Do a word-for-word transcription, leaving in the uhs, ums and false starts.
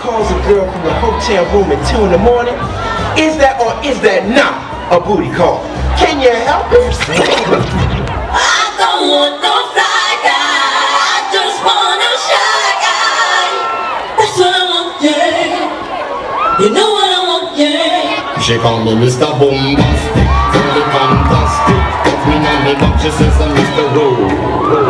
calls a girl from the hotel room at two in the morning, is that or is that not a booty call? Can you help it? I don't want no fly guy, I just want a shy guy. That's what I want, yeah. You know what I want, yeah. She call me Mister Bombastic, very fantastic. Put me on the box, she says I'm Mister Rowe.